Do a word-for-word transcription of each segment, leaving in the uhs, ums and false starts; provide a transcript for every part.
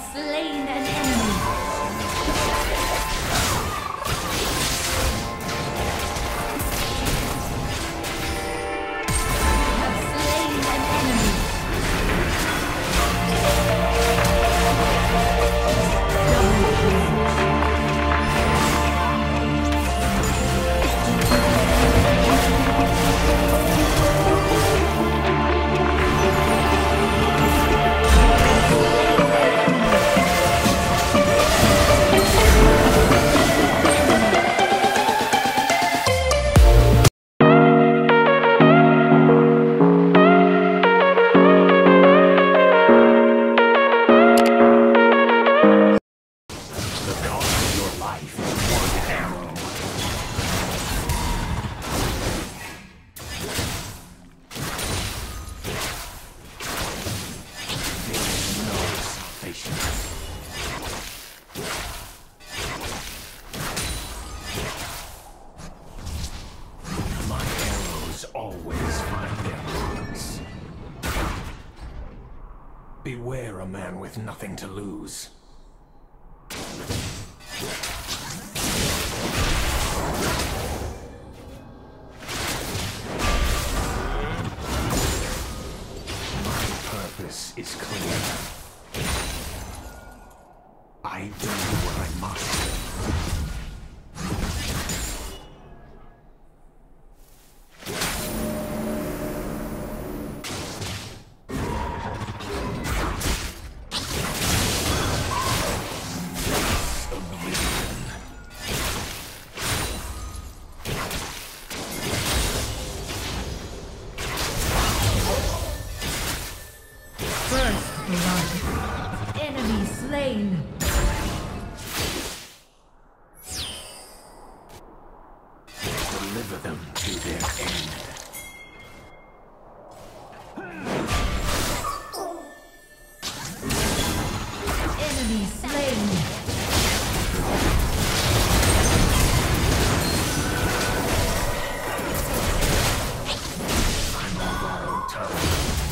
slain an enemy. Beware a man with nothing to lose. My purpose is clear. I do what I must. Enemy slain. Deliver them to their end. Enemy slain. I'm on borrowed time.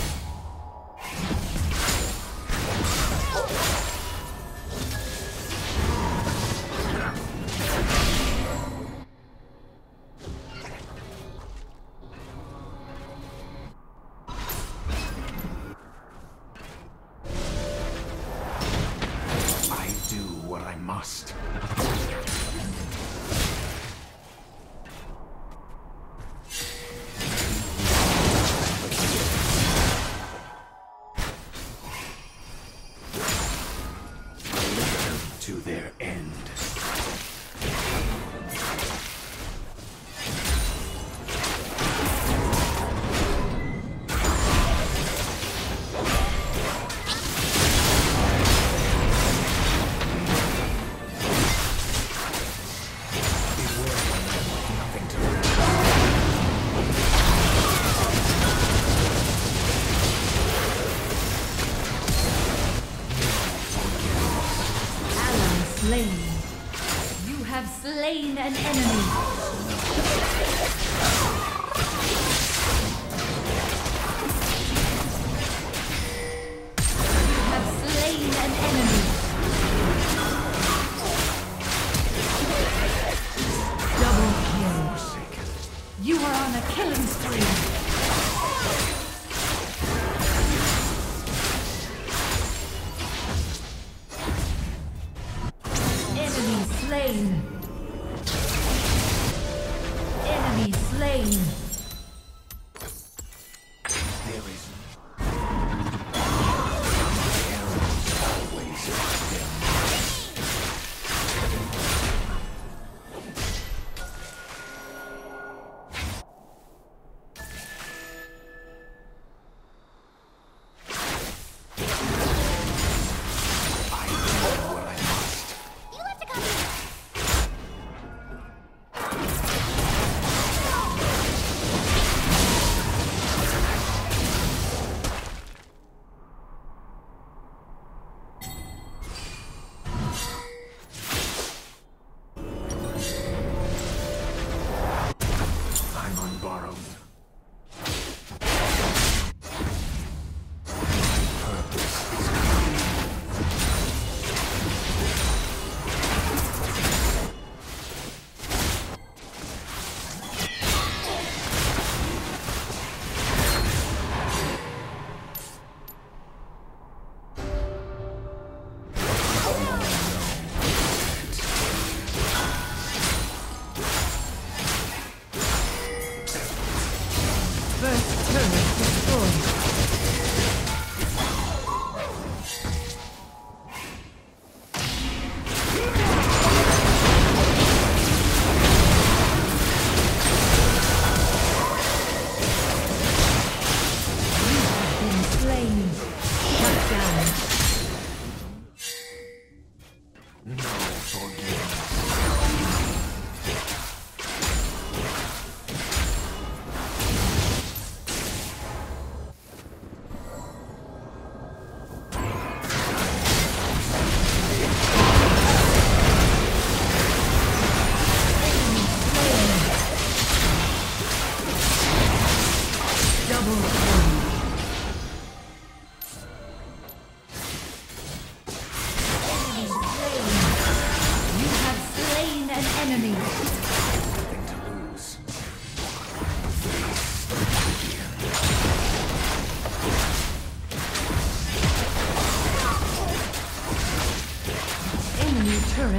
I must. Deliver them to their end. Slain. You have slain an enemy. You have slain an enemy. Double kill. You are on a killing spree. Slain. Enemy slain. There is always them. I know what I must. You left a copy.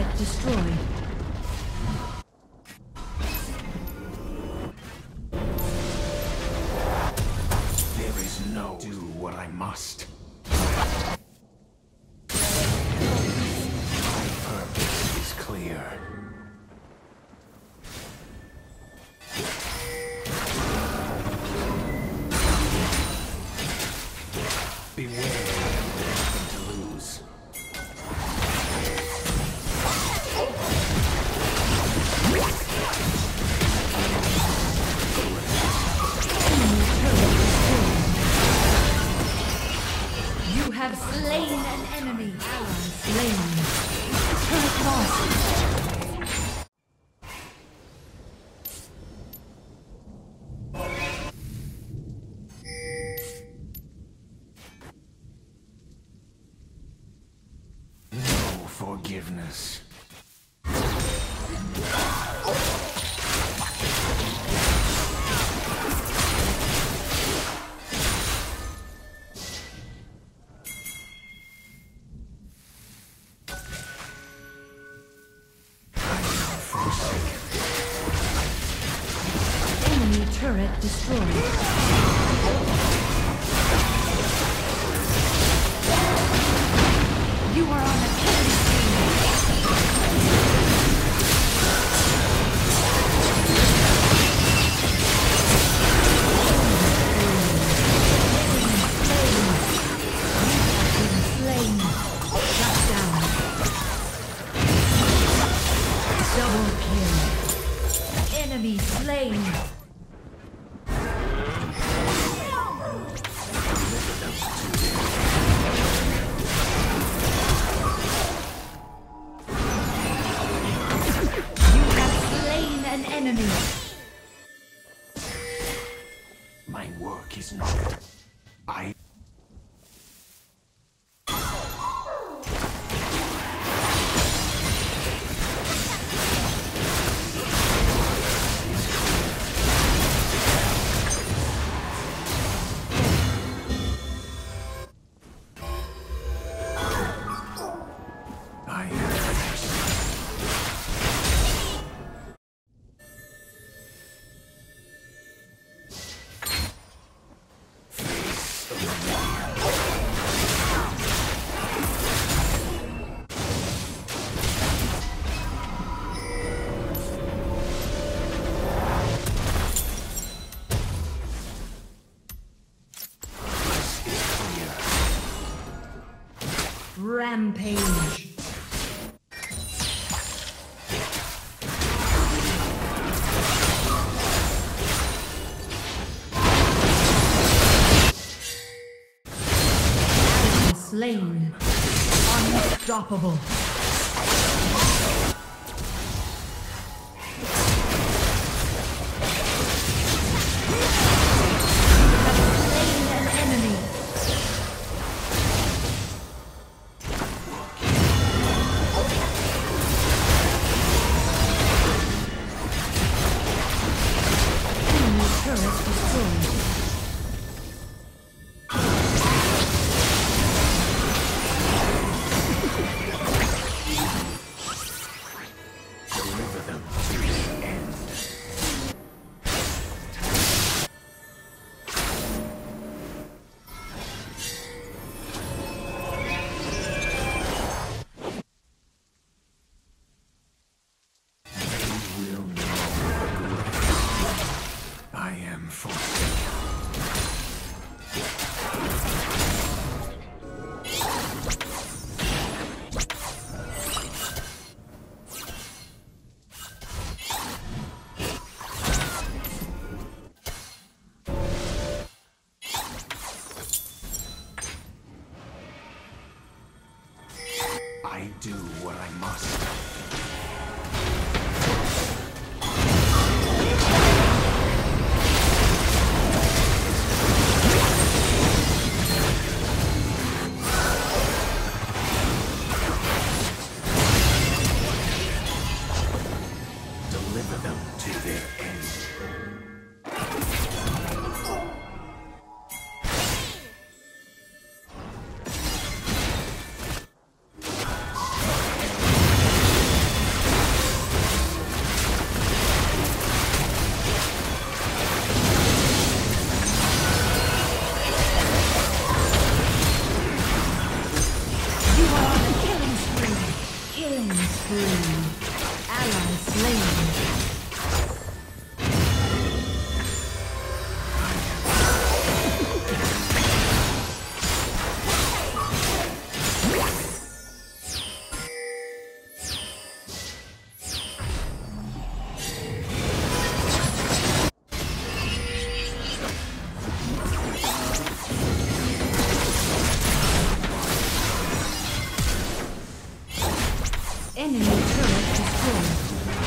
turret destroyed. There is no do what I must. My purpose is clear. Beware, nothing to lose. You have slain an enemy. Ally slain. Turret lost. Forgiveness. Enemy turret destroyed. You are on a killing spree. Slain. Shut down. Double kill. Enemy slain. Enemy. My work is not. I. Rampage. Slain. Unstoppable. I do what I must. Deliver them to their end. Enemy turret destroyed.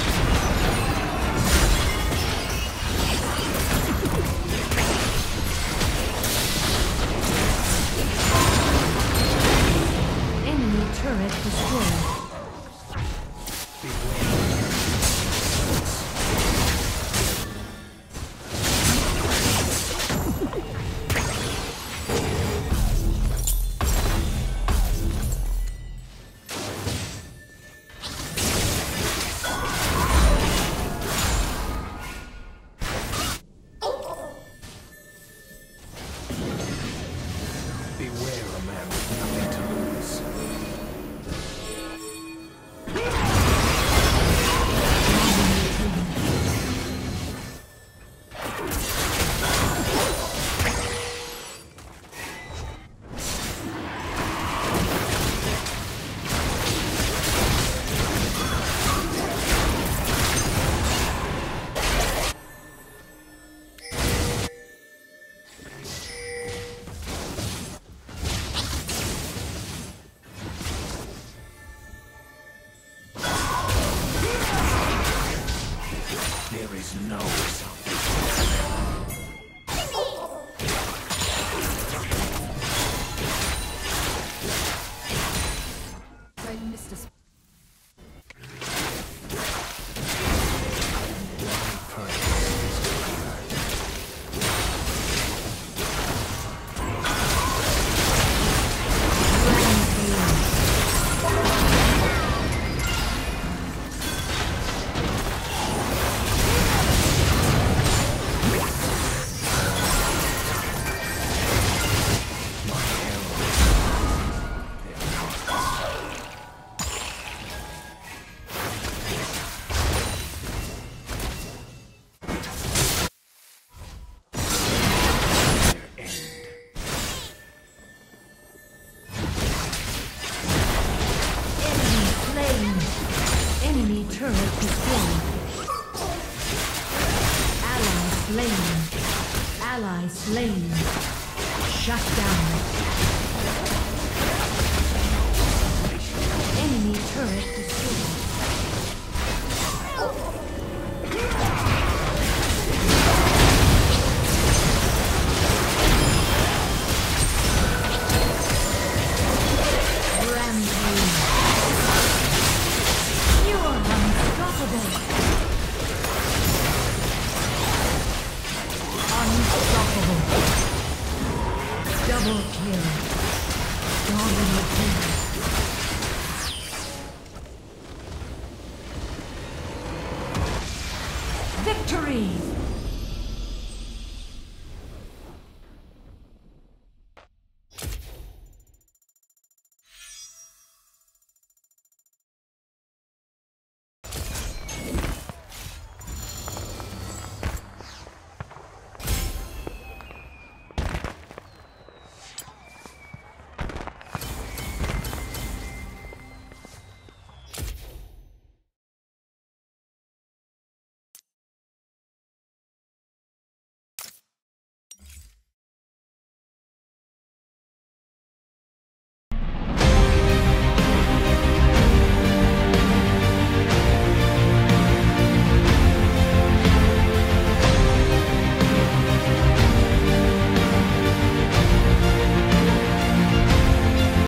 Enemy turret destroyed. Beware a man with nothing to lose. There is no salvation. I missed a sp- Enemy turret destroyed. Ally slain. Ally slain. Shut down. Enemy turret destroyed. Rampage. You are unstoppable. Unstoppable. Double kill. Dominating.